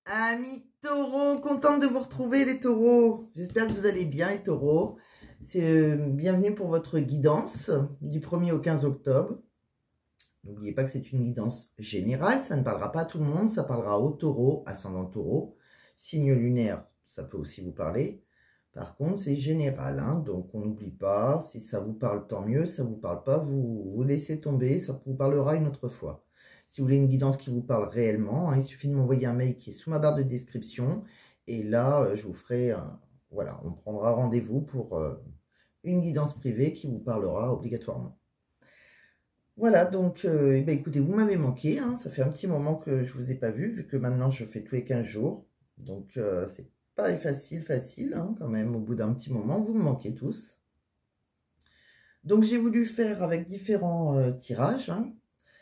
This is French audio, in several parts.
Amis taureaux, contente de vous retrouver les taureaux. J'espère que vous allez bien les taureaux. Bienvenue pour votre guidance du 1er au 15 octobre. N'oubliez pas que c'est une guidance générale, ça ne parlera pas à tout le monde, ça parlera aux taureaux, ascendant taureau. Signe lunaire, ça peut aussi vous parler. Par contre, c'est général, hein, donc on n'oublie pas, si ça vous parle, tant mieux, ça ne vous parle pas, vous laissez tomber, ça vous parlera une autre fois. Si vous voulez une guidance qui vous parle réellement, hein, il suffit de m'envoyer un mail qui est sous ma barre de description, et là, je vous ferai, voilà, on prendra rendez-vous pour une guidance privée qui vous parlera obligatoirement. Voilà, donc, eh ben, écoutez, vous m'avez manqué, hein, ça fait un petit moment que je ne vous ai pas vu, vu que maintenant je fais tous les 15 jours, donc c'est pas facile, hein, quand même, au bout d'un petit moment, vous me manquez tous. Donc j'ai voulu faire avec différents tirages, hein.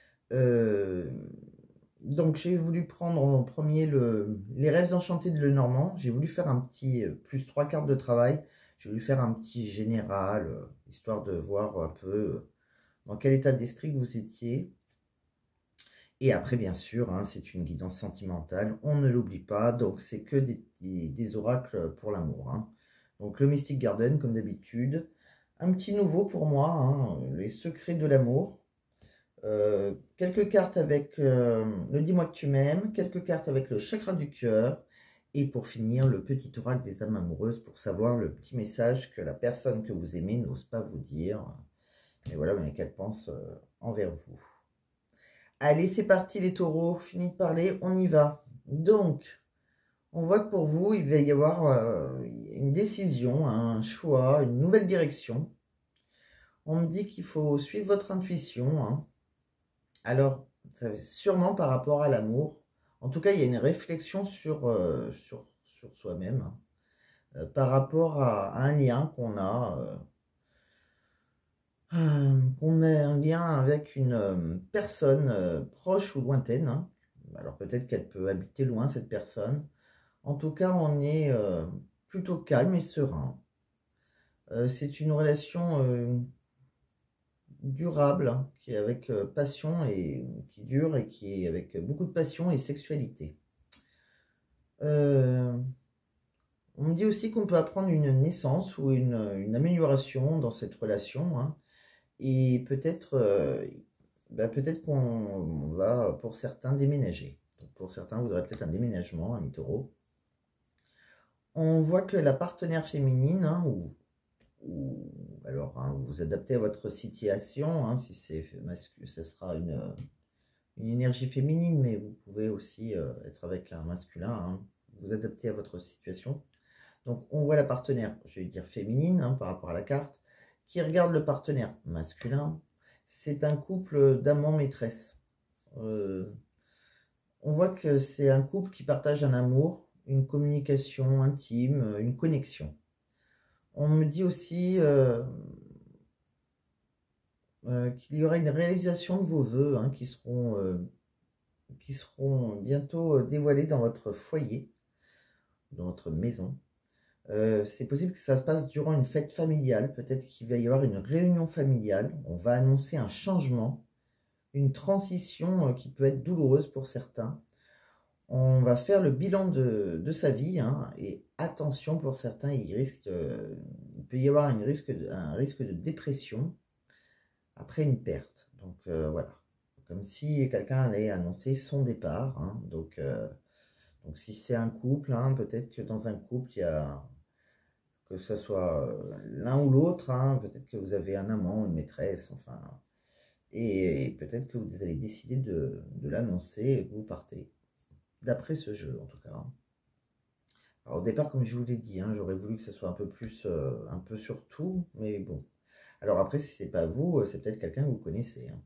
Donc j'ai voulu prendre en premier les rêves enchantés de Lenormand, j'ai voulu faire un petit plus 3 cartes de travail, j'ai voulu faire un petit général, histoire de voir un peu dans quel état d'esprit que vous étiez. Et après, bien sûr, hein, c'est une guidance sentimentale, on ne l'oublie pas, donc c'est que des oracles pour l'amour, hein. Donc le Mystic Garden, comme d'habitude. Un petit nouveau pour moi, hein, les secrets de l'amour. Quelques cartes avec le Dis-moi que tu m'aimes, quelques cartes avec le chakra du cœur. Et pour finir, le petit oracle des âmes amoureuses pour savoir le petit message que la personne que vous aimez n'ose pas vous dire. Et voilà, mais qu'elle pense envers vous. Allez, c'est parti les taureaux, fini de parler, on y va. Donc, on voit que pour vous, il va y avoir une décision, un choix, une nouvelle direction. On me dit qu'il faut suivre votre intuition, hein. Alors, sûrement par rapport à l'amour. En tout cas, il y a une réflexion sur soi-même, hein, par rapport à un lien qu'on a un lien avec une personne proche ou lointaine, hein. Alors peut-être qu'elle peut habiter loin, cette personne. En tout cas, on est plutôt calme et serein. C'est une relation durable, hein, qui est avec passion et qui dure et qui est avec beaucoup de passion et sexualité. On me dit aussi qu'on peut apprendre une naissance ou une amélioration dans cette relation, hein. Et peut-être peut-être qu'on va, pour certains, déménager. Donc, pour certains, vous aurez peut-être un déménagement, un taureau. On voit que la partenaire féminine, hein, alors, hein, vous vous adaptez à votre situation, hein, si c'est masculin, ce sera une énergie féminine, mais vous pouvez aussi être avec un masculin, hein, vous adaptez à votre situation. Donc, on voit la partenaire, je vais dire féminine, hein, par rapport à la carte, qui regarde le partenaire masculin. C'est un couple d'amant-maîtresse. On voit que c'est un couple qui partage un amour, une communication intime, une connexion. On me dit aussi qu'il y aura une réalisation de vos vœux, hein, qui seront bientôt dévoilés dans votre foyer, dans votre maison. C'est possible que ça se passe durant une fête familiale, peut-être qu'il va y avoir une réunion familiale, on va annoncer un changement, une transition qui peut être douloureuse pour certains. On va faire le bilan de sa vie, hein, et attention, pour certains, il peut y avoir un risque de dépression après une perte. Donc voilà, comme si quelqu'un allait annoncer son départ, hein. Donc si c'est un couple, hein, peut-être que dans un couple, il y a, que ce soit l'un ou l'autre, hein, peut-être que vous avez un amant, une maîtresse, enfin, et peut-être que vous allez décider de l'annoncer et que vous partez, d'après ce jeu en tout cas. Alors au départ, comme je vous l'ai dit, hein, j'aurais voulu que ce soit un peu plus, un peu sur tout, mais bon. Alors après, si c'est pas vous, c'est peut-être quelqu'un que vous connaissez, hein.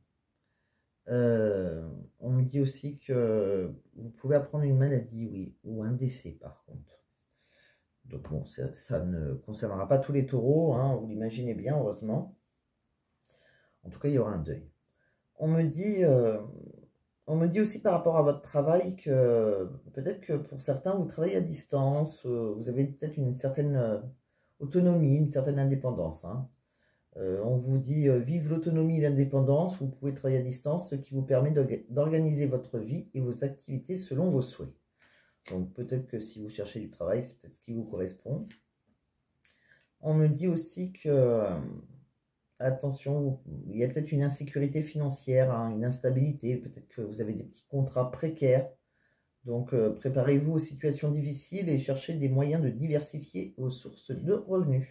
On me dit aussi que vous pouvez apprendre une maladie, oui, ou un décès par contre. Donc bon, ça ne concernera pas tous les taureaux, hein, vous l'imaginez bien, heureusement. En tout cas, il y aura un deuil. On me dit aussi par rapport à votre travail que peut-être que pour certains, vous travaillez à distance, vous avez peut-être une certaine autonomie, une certaine indépendance, hein. On vous dit vive l'autonomie et l'indépendance, vous pouvez travailler à distance, ce qui vous permet d'organiser votre vie et vos activités selon vos souhaits. Donc peut-être que si vous cherchez du travail, c'est peut-être ce qui vous correspond. On me dit aussi que, attention, il y a peut-être une insécurité financière, hein, une instabilité, peut-être que vous avez des petits contrats précaires. Donc préparez-vous aux situations difficiles et cherchez des moyens de diversifier vos sources de revenus.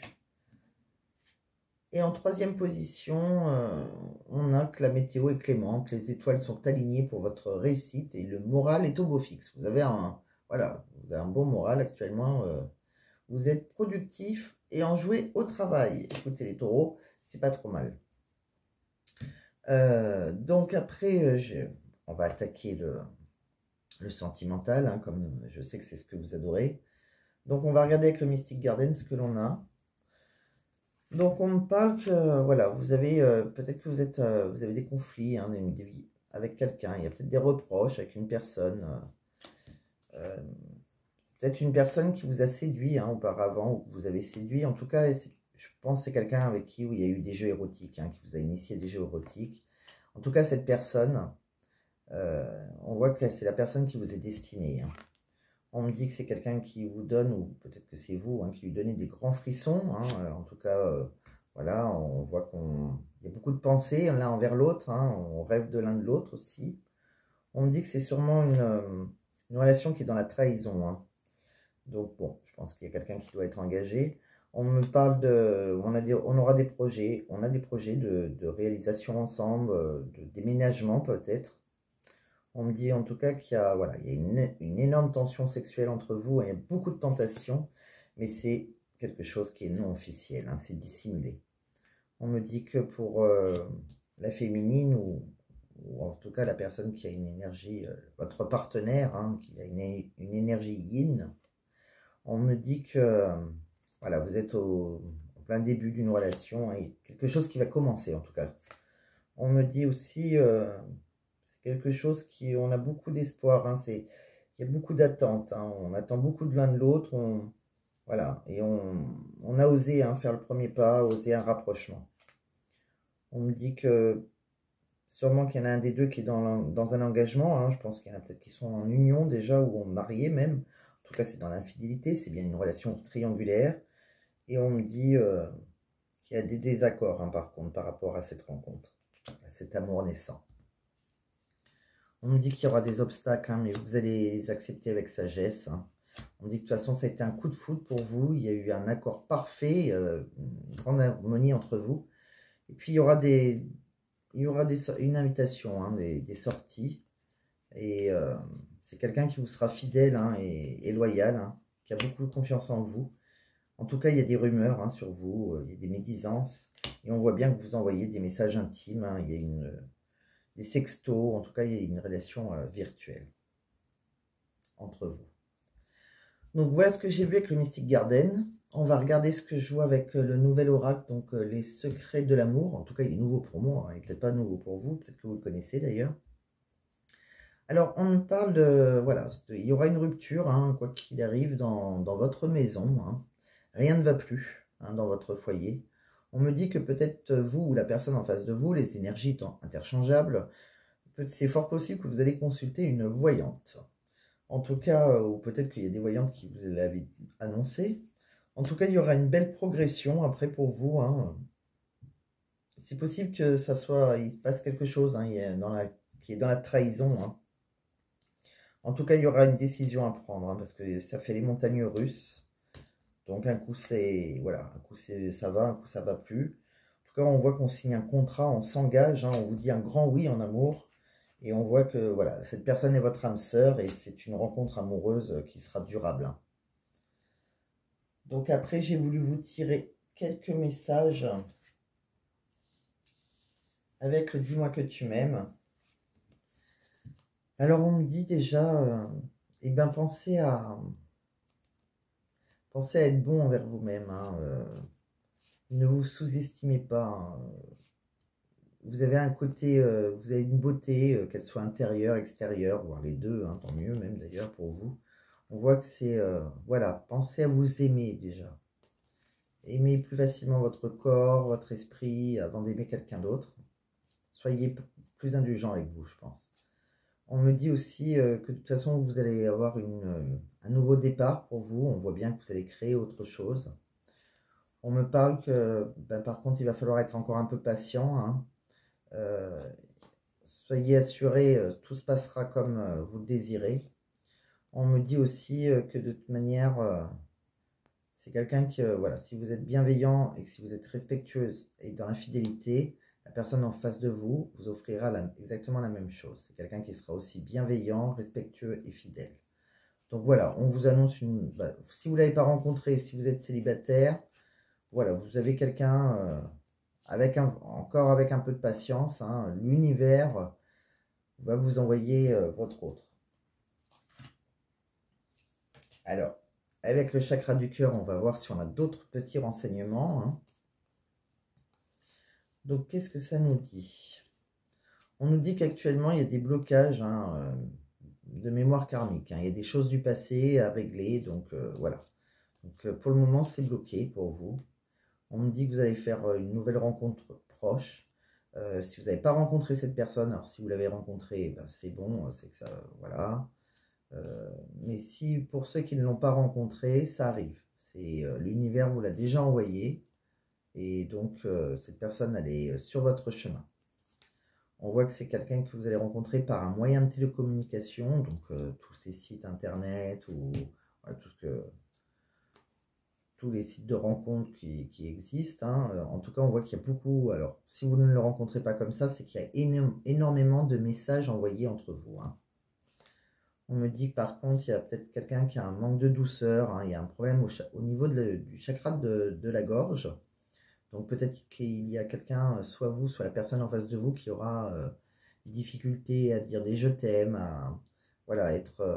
Et en troisième position, on a que la météo est clémente, les étoiles sont alignées pour votre réussite et le moral est au beau fixe. Vous avez voilà, vous avez un bon moral actuellement. Vous êtes productif et enjoué au travail. Écoutez les taureaux, c'est pas trop mal. Donc après, on va attaquer le sentimental, hein, comme je sais que c'est ce que vous adorez. Donc on va regarder avec le Mystic Garden ce que l'on a. Donc on me parle que voilà, vous avez peut-être que vous avez des conflits, hein, avec quelqu'un. Il y a peut-être des reproches avec une personne. Peut-être une personne qui vous a séduit, hein, auparavant, ou que vous avez séduit. En tout cas, je pense que c'est quelqu'un avec qui il y a eu des jeux érotiques, hein, qui vous a initié des jeux érotiques. En tout cas, cette personne, on voit que c'est la personne qui vous est destinée, hein. On me dit que c'est quelqu'un qui vous donne, ou peut-être que c'est vous, hein, qui lui donnez des grands frissons, hein. En tout cas, voilà, on voit qu'il y a beaucoup de pensées l'un envers l'autre, hein. On rêve de l'un de l'autre aussi. On me dit que c'est sûrement une relation qui est dans la trahison, hein. Donc bon, je pense qu'il y a quelqu'un qui doit être engagé. On me parle on aura des projets, on a des projets de réalisation ensemble, de déménagement peut-être. On me dit en tout cas qu'il y a, voilà, il y a une énorme tension sexuelle entre vous, hein, il y a beaucoup de tentations, mais c'est quelque chose qui est non officiel, hein, c'est dissimulé. On me dit que pour la féminine, ou en tout cas la personne qui a une énergie, votre partenaire, hein, qui a une énergie yin, on me dit que voilà, vous êtes au plein début d'une relation, hein, et quelque chose qui va commencer en tout cas. On me dit aussi quelque chose on a beaucoup d'espoir, hein, il y a beaucoup d'attentes, hein, on attend beaucoup de l'un de l'autre, voilà, et on a osé, hein, faire le premier pas, oser un rapprochement. On me dit que sûrement qu'il y en a un des deux qui est dans un engagement, hein, je pense qu'il y en a peut-être qui sont en union déjà, ou mariés même. En tout cas, c'est dans l'infidélité, c'est bien une relation triangulaire. Et on me dit qu'il y a des désaccords, hein, par contre, par rapport à cette rencontre, à cet amour naissant. On me dit qu'il y aura des obstacles, hein, mais vous allez les accepter avec sagesse, hein. On me dit que de toute façon, ça a été un coup de foudre pour vous. Il y a eu un accord parfait, une grande harmonie entre vous. Et puis, il y aura une invitation, hein, des sorties. Et c'est quelqu'un qui vous sera fidèle, hein, et loyal, hein, qui a beaucoup de confiance en vous. En tout cas, il y a des rumeurs, hein, sur vous, il y a des médisances. Et on voit bien que vous envoyez des messages intimes, hein, il y a des sextos, en tout cas, il y a une relation virtuelle entre vous. Donc voilà ce que j'ai vu avec le Mystic Garden. On va regarder ce que je vois avec le nouvel oracle, donc les secrets de l'amour. En tout cas, il est nouveau pour moi, hein, il n'est peut-être pas nouveau pour vous, peut-être que vous le connaissez d'ailleurs. Alors, on me parle voilà, il y aura une rupture, hein, quoi qu'il arrive, dans votre maison, hein. Rien ne va plus, hein, dans votre foyer. On me dit que peut-être vous ou la personne en face de vous, les énergies étant interchangeables, c'est fort possible que vous allez consulter une voyante. En tout cas, ou peut-être qu'il y a des voyantes qui vous l'avaient annoncé. En tout cas, il y aura une belle progression après pour vous, hein. C'est possible que il se passe quelque chose, hein, qui est dans la trahison, hein. En tout cas, il y aura une décision à prendre, hein, parce que ça fait les montagnes russes. Donc un coup voilà, un coup ça va, un coup ça va plus. En tout cas, on voit qu'on signe un contrat, on s'engage, hein, on vous dit un grand oui en amour. Et on voit que voilà, cette personne est votre âme sœur et c'est une rencontre amoureuse qui sera durable, hein. Donc après, j'ai voulu vous tirer quelques messages avec le dis-moi que tu m'aimes. Alors on me dit déjà, eh bien pensez à être bon envers vous-même, hein, ne vous sous-estimez pas, hein. Vous avez un côté, vous avez une beauté, qu'elle soit intérieure, extérieure, voire les deux, hein, tant mieux même d'ailleurs pour vous. On voit que c'est, voilà, pensez à vous aimer déjà. Aimez plus facilement votre corps, votre esprit, avant d'aimer quelqu'un d'autre. Soyez plus indulgent avec vous, je pense. On me dit aussi que de toute façon, vous allez avoir un nouveau départ pour vous. On voit bien que vous allez créer autre chose. On me parle que, ben, par contre, il va falloir être encore un peu patient, hein. Euh, Soyez assurés, tout se passera comme vous le désirez. On me dit aussi que de toute manière, c'est quelqu'un qui, voilà, si vous êtes bienveillant et que si vous êtes respectueuse et dans la fidélité, la personne en face de vous vous offrira exactement la même chose. C'est quelqu'un qui sera aussi bienveillant, respectueux et fidèle. Donc voilà, on vous annonce si vous ne l'avez pas rencontré, si vous êtes célibataire, voilà, vous avez quelqu'un encore avec un peu de patience, hein, l'univers va vous envoyer votre autre. Alors, avec le chakra du cœur, on va voir si on a d'autres petits renseignements, hein. Donc, qu'est-ce que ça nous dit? On nous dit qu'actuellement, il y a des blocages, hein, de mémoire karmique, hein. Il y a des choses du passé à régler, donc voilà. Donc, pour le moment, c'est bloqué pour vous. On me dit que vous allez faire une nouvelle rencontre proche. Si vous n'avez pas rencontré cette personne, alors si vous l'avez rencontrée, ben c'est bon, c'est que ça, voilà. Mais si pour ceux qui ne l'ont pas rencontré, ça arrive. L'univers vous l'a déjà envoyé. Et donc, cette personne, elle est sur votre chemin. On voit que c'est quelqu'un que vous allez rencontrer par un moyen de télécommunication, donc tous ces sites internet ou voilà, tous les sites de rencontres qui existent, hein. En tout cas, on voit qu'il y a beaucoup. Alors, si vous ne le rencontrez pas comme ça, c'est qu'il y a énormément de messages envoyés entre vous, hein. On me dit que par contre, il y a peut-être quelqu'un qui a un manque de douceur, hein. Il y a un problème au niveau du chakra de la gorge. Donc peut-être qu'il y a quelqu'un, soit vous, soit la personne en face de vous, qui aura des difficultés à dire des je t'aime, à voilà,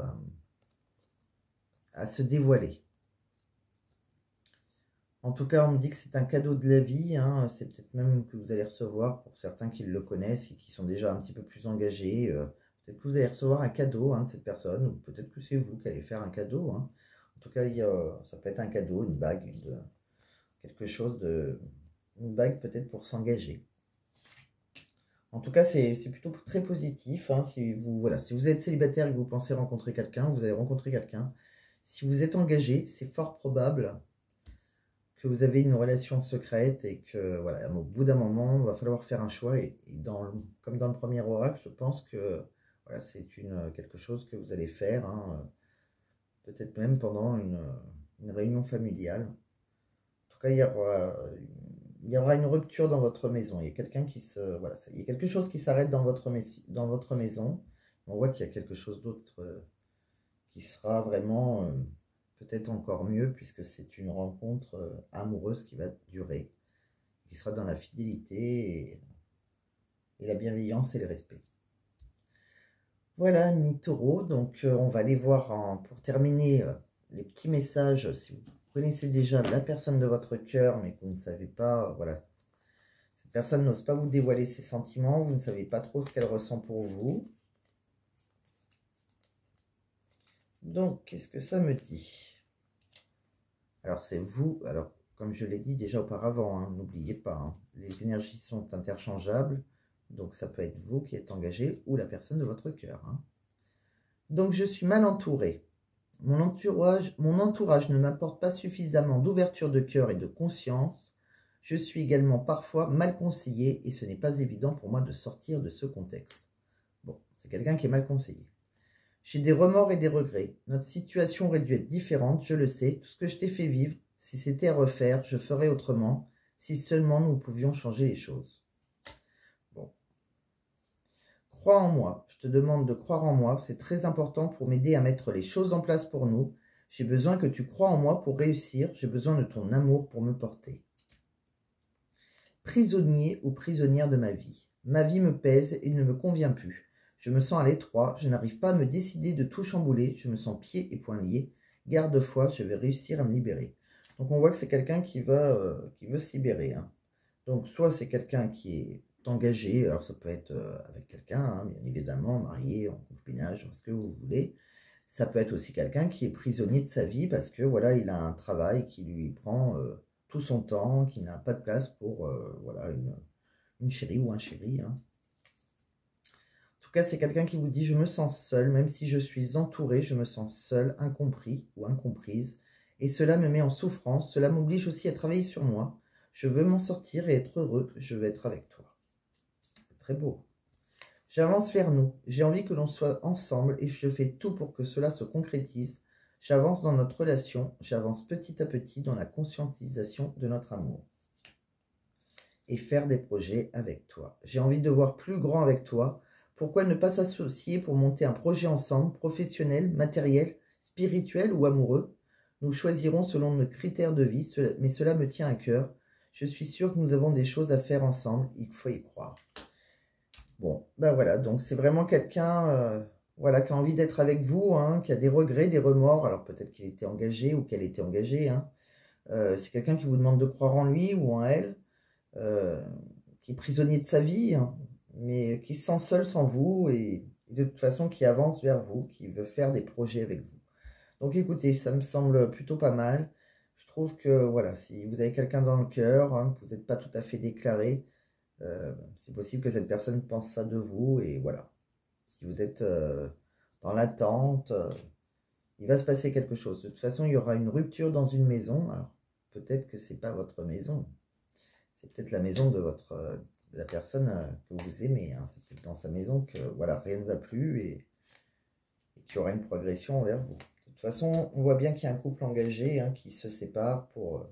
à se dévoiler. En tout cas, on me dit que c'est un cadeau de la vie, hein. C'est peut-être même que vous allez recevoir, pour certains qui le connaissent et qui sont déjà un petit peu plus engagés, peut-être que vous allez recevoir un cadeau, hein, de cette personne, ou peut-être que c'est vous qui allez faire un cadeau, hein. En tout cas, ça peut être un cadeau, une bague, quelque chose une bague peut-être pour s'engager. En tout cas, c'est plutôt très positif, hein. Voilà, si vous êtes célibataire et que vous pensez rencontrer quelqu'un, vous allez rencontrer quelqu'un. Si vous êtes engagé, c'est fort probable que vous avez une relation secrète et que, voilà, au bout d'un moment, il va falloir faire un choix. Comme dans le premier oracle, je pense que voilà, c'est quelque chose que vous allez faire, hein, peut-être même pendant une réunion familiale. En tout cas, il y aura une rupture dans votre maison. Il y a quelqu'un voilà, il y a quelque chose qui s'arrête dans votre maison. On voit qu'il y a quelque chose d'autre qui sera vraiment peut-être encore mieux, puisque c'est une rencontre amoureuse qui va durer, qui sera dans la fidélité et la bienveillance et le respect. Voilà, mi-taureau. Donc, on va aller voir pour terminer les petits messages. Si vous connaissez déjà la personne de votre cœur, mais que vous ne savez pas, voilà, cette personne n'ose pas vous dévoiler ses sentiments, vous ne savez pas trop ce qu'elle ressent pour vous. Donc, qu'est-ce que ça me dit? Alors, c'est vous. Alors, comme je l'ai dit déjà auparavant, hein, n'oubliez pas, hein, les énergies sont interchangeables. Donc, ça peut être vous qui êtes engagé ou la personne de votre cœur, hein. Donc, je suis mal entourée. Mon entourage ne m'apporte pas suffisamment d'ouverture de cœur et de conscience. Je suis également parfois mal conseillé et ce n'est pas évident pour moi de sortir de ce contexte. Bon, c'est quelqu'un qui est mal conseillé. J'ai des remords et des regrets. Notre situation aurait dû être différente, je le sais. Tout ce que je t'ai fait vivre, si c'était à refaire, je ferais autrement, si seulement nous pouvions changer les choses. Bon. Crois en moi. Je te demande de croire en moi. C'est très important pour m'aider à mettre les choses en place pour nous. J'ai besoin que tu crois en moi pour réussir. J'ai besoin de ton amour pour me porter. Prisonnier ou prisonnière de ma vie. Ma vie me pèse et ne me convient plus. Je me sens à l'étroit, je n'arrive pas à me décider de tout chambouler, je me sens pieds et poings liés. Garde foi, je vais réussir à me libérer. Donc on voit que c'est quelqu'un qui veut se libérer, hein. Donc soit c'est quelqu'un qui est engagé, alors ça peut être avec quelqu'un, hein, bien évidemment, marié, en concubinage, ce que vous voulez. Ça peut être aussi quelqu'un qui est prisonnier de sa vie parce que voilà, il a un travail qui lui prend tout son temps, qui n'a pas de place pour voilà, une chérie ou un chéri, hein. En tout cas, c'est quelqu'un qui vous dit « je me sens seul, même si je suis entouré, je me sens seul, incompris ou incomprise. Et cela me met en souffrance, cela m'oblige aussi à travailler sur moi. Je veux m'en sortir et être heureux, je veux être avec toi. » C'est très beau. J'avance vers nous, j'ai envie que l'on soit ensemble et je fais tout pour que cela se concrétise. J'avance dans notre relation, j'avance petit à petit dans la conscientisation de notre amour. Et faire des projets avec toi. J'ai envie de voir plus grand avec toi. Pourquoi ne pas s'associer pour monter un projet ensemble, professionnel, matériel, spirituel ou amoureux? Nous choisirons selon nos critères de vie, mais cela me tient à cœur. Je suis sûre que nous avons des choses à faire ensemble, il faut y croire. Bon, ben voilà, donc c'est vraiment quelqu'un voilà, qui a envie d'être avec vous, hein, qui a des regrets, des remords. Alors peut-être qu'il était engagé ou qu'elle était engagée. Hein. C'est quelqu'un qui vous demande de croire en lui ou en elle, qui est prisonnier de sa vie, hein, mais qui se sent seul sans vous et de toute façon qui avance vers vous, qui veut faire des projets avec vous. Donc écoutez, ça me semble plutôt pas mal. Je trouve que voilà, si vous avez quelqu'un dans le cœur, hein, que vous n'êtes pas tout à fait déclaré, c'est possible que cette personne pense ça de vous et voilà. Si vous êtes dans l'attente, il va se passer quelque chose. De toute façon, il y aura une rupture dans une maison. Alors peut-être que c'est pas votre maison, c'est peut-être la maison de de la personne que vous aimez. Hein. C'est peut-être dans sa maison que voilà, rien ne va plus et qu'il y aura une progression envers vous. De toute façon, on voit bien qu'il y a un couple engagé hein, qui se sépare pour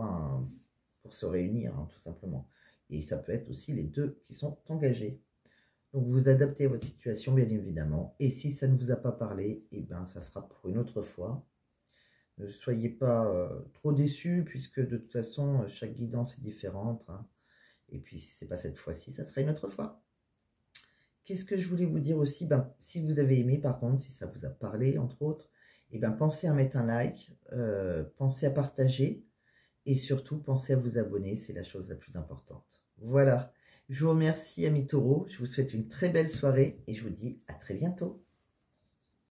se réunir, hein, tout simplement. Et ça peut être aussi les deux qui sont engagés. Donc vous adaptez à votre situation, bien évidemment. Et si ça ne vous a pas parlé, eh ben, ça sera pour une autre fois. Ne soyez pas trop déçus, puisque de toute façon, chaque guidance est différente. Hein. Et puis, si ce n'est pas cette fois-ci, ça sera une autre fois. Qu'est-ce que je voulais vous dire aussi ben, si vous avez aimé, par contre, si ça vous a parlé, entre autres, eh ben, pensez à mettre un like, pensez à partager. Et surtout, pensez à vous abonner, c'est la chose la plus importante. Voilà, je vous remercie, amis taureaux. Je vous souhaite une très belle soirée et je vous dis à très bientôt.